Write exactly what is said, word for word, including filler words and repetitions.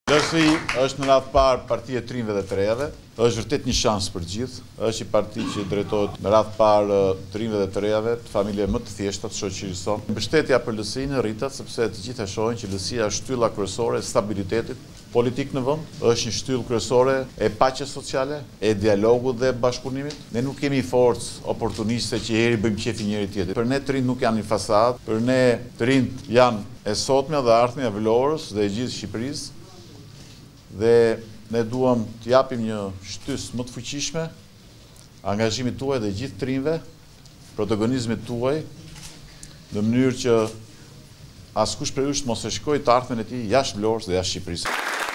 Lësi është në radhë parë partia e trinjve dhe të rejave, është vërtet një shans për gjithë, është i parti që drejtohet në radhë parë të trinjve dhe të rejave, të familje më të thjeshta të shoqërisë sonë. Mbështetja për Lësinë rritet sepse të gjithë e shohin që Lësia është shtylla kryesore e stabilitetit politik në vend, është një shtyllë kryesore e paqes sociale, e dialogut dhe bashkëpunimit. Ne nuk kemi forcë oportuniste që heri bëjmë qefi njëri tjetrit. Për ne të rinjt nuk janë një fasadë, për ne të rinjt janë e sotmja dhe ardhmja e Vlorës dhe e gjithë Shqipërisë. Dhe ne duam të japim një shtys më të fuqishme angazhimit tuaj dhe gjithë trinjve, protagonizmit tuaj, në mënyrë që askush prej jush mos e shkojë të ardhmen e tij jashtë Vlorës dhe jashtë Shqipërisë.